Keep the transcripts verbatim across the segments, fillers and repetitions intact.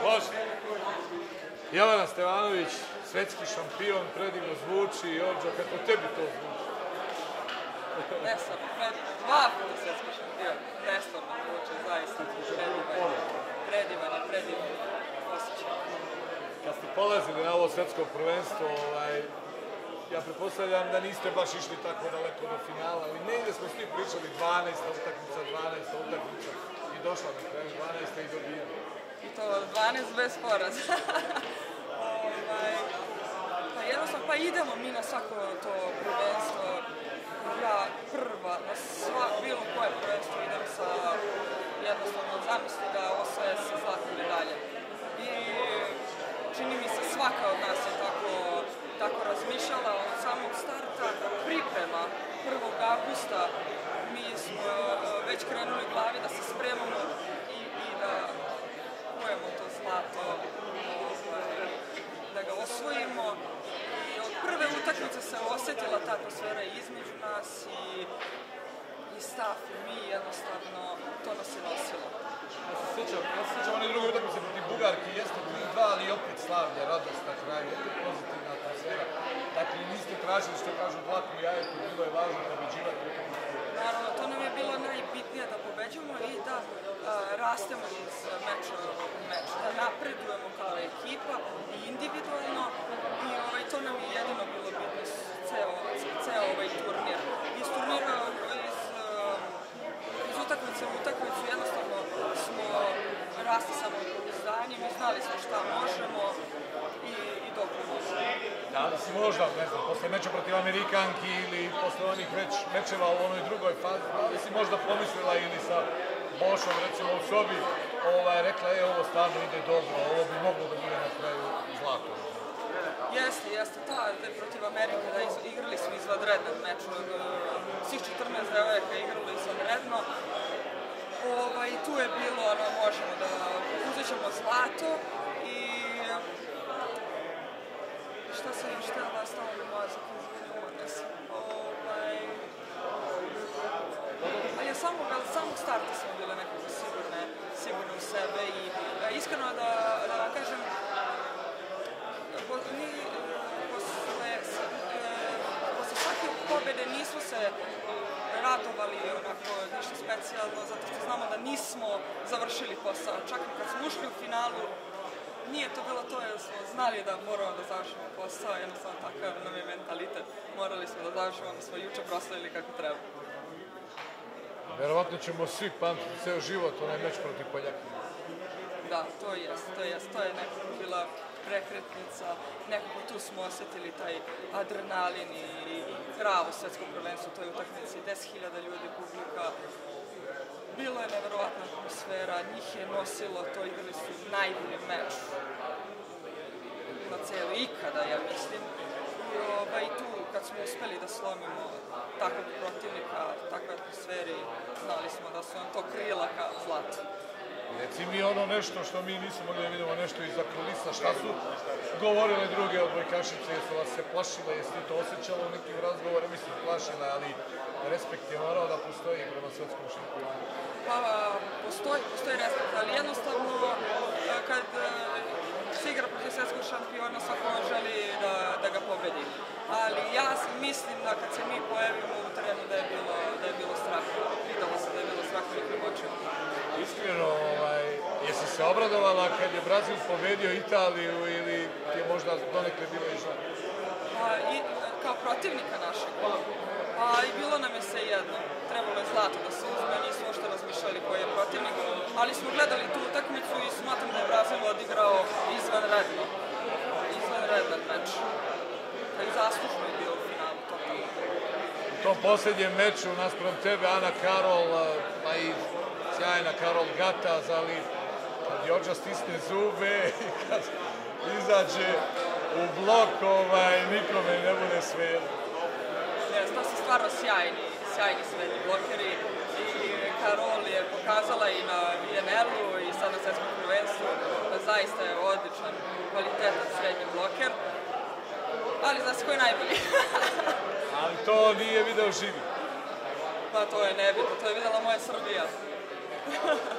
Može. Jelena Stevanović, svetski šampion, predivno zvuči. Jođo, kako tebi to zvuči? Ne samo, dva puta svetski šampion. Nestvarno zvuči, zaista. Predivan, predivan, predivan osjećaj. Kad ste polazili na ovo svetsko prvenstvo, ja pretpostavljam da niste baš išli tako daleko do finala, ali negde smo svi pričali dvanaesta utakmica, dvanaesta utakmica i došla na kraju dvanaesta i dobijala. I to dvanaest bez poraza. Pa jednostavno, pa idemo mi na svako to prvenstvo. Ja prva, na svako, bilo koje prvenstvo idem sa jednostavno zamisli da osvaja se zlatne medalje. I čini mi se svaka od nas je tako tako razmišljala od samog starta. Priprema prvog avgusta mi smo već krenuli u glavi da se spremamo i, i da kujemo to zlato, da ga osvojimo. I od prve utakmice se osjetila ta atmosfera između nas i, i stav i mi jednostavno to nas je nosilo. Ja se sjećam, ja se sjećam one druge utakmice protiv Bugarke, jeste tri dva, ali opet slavlje, radost na kraju, opet pozitivna atmosfera. Dakle, niste tražili što kažu zlatno jajetu, bilo je važno pobeđivati utakmicu. Naravno, to nam je bilo najbitnije da pobeđujemo i da a, rastemo iz meča u meč, da napredujemo kao ekipa i individualno i ovaj, to nam je jedino bilo bitno ceo, ceo ovaj turnir. Iz turnira, iz, iz utakmice u utakmicu jednostavno smo rasli samopouzdanje, mi znali smo šta možemo i, i dobro možemo. Da li si možda, ne znam, posle meča protiv Amerikanki ili posle onih već mečeva u onoj drugoj fazi, da li si možda pomislila ili sa Bošom, recimo, u sobi, ovaj, rekla, e, ovo stvarno ide dobro, ovo bi moglo da bude na kraju zlato? Jeste, jeste, ta, da je protiv Amerike, da igrali smo izvanredan meč, svih četrnaest devojaka igrali izvanredno. Ovaj, tu je bilo, ono, možemo da uzet ćemo zlato i šta sam im štela, stalo mi mozak, izvinjamo se. Ovaj, ali ja samog, samog starta smo bile nekako sigurne, sigurne u sebe i iskreno da, da vam kažem, mi posle, posle svake pobjede nismo se radovali onako ništa specijalno, zato što znamo da nismo završili posao. Čak i kad smo ušli u finalu, nije to bilo to jer smo znali da moramo da završimo posao, jednostavno takav nam je mentalitet. Morali smo da završimo, onda smo juče proslavili kako treba. Verovatno ćemo svi pamtiti ceo život, onaj meč protiv Poljaka. Da, to jest, to jest, to je nekako bila prekretnica, nekako tu smo osjetili taj adrenalin i, i pravo svetsko prvenstvo u toj utakmici, deset hiljada ljudi, publika. Bilo je neverovatna atmosfera, njih je nosilo, to igrali su najbolji meč na celu ikada, ja mislim. I ovaj, tu, kad smo uspeli da slomimo takvog protivnika, takve atmosferi, znali smo da su nam to krila ka zlatu. Reci mi ono nešto što mi nismo mogli da vidimo, nešto iza kulisa, šta su govorile druge odbojkašice, jesu vas se plašile, jesi ti to osjećala u nekim razgovorima, mislim plašile, ali respekt je morao da postoji prema svetskom šampionu. Pa, postoji, postoji respekt, ali jednostavno kad se igra protiv svetskog šampiona, svako želi da, da ga pobedi. Ali ja mislim da kad se mi pojavimo u terenu da je bilo, da je bilo straha, videlo se da je bilo straha nekim očima. Iskreno, ovaj, jesi se obradovala kad je Brazil pobedio Italiju ili ti je možda donekle bilo i žal? Pa, i, kao protivnika našeg. Pa i bilo nam je sve jedno. Trebalo je zlato da se uzme, nismo što razmišljali koji je protivnik. Ali smo gledali tu utakmicu i smatram da je Brazil odigrao izvanredno. Izvanredan meč. I zaslužno je bio u finalu totalno. U tom posljednjem meču naspram tebe Ana Karol, pa i sjajna Karol Gataz, ali kad Jođa stisne zube i kad izađe u blok, ovaj, nikome ne bude svejedno. To su stvarno sjajni, sjajni srednji blokeri i Karol je pokazala i na V N L-u i sad na svetskom prvenstvu da zaista je odličan, kvalitetan srednji bloker. Ali zna se ko je najbolji. Ali to nije video živi. Pa to je nebitno, to je videla moja Srbija.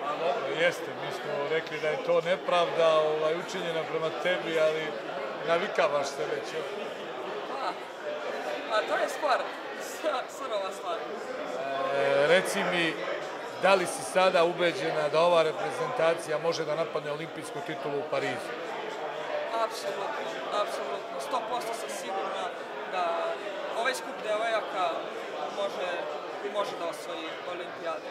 A dobro, jeste. Mi smo rekli da je to nepravda ovaj, učinjena prema tebi, ali navikavaš se već. Pa, a to je stvar, surova stvar. E, reci mi, da li si sada ubeđena da ova reprezentacija može da napadne olimpijsku titulu u Parizu? Apsolutno, apsolutno. sto posto sam sigurna da ovaj skup devojaka može, može da osvoji olimpijadu.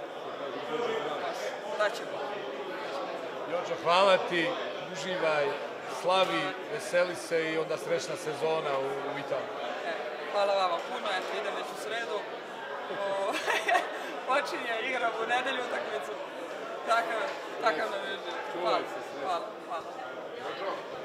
Da će biti. Jođo, hvala ti, uživaj, slavi, veseli se i onda srećna sezona u, u Italiji. E, hvala vama puno, eto idem već u sredu. O, počinje igram u nedelju utakmicu. Takav, takav nam je život. Hvala, hvala, hvala.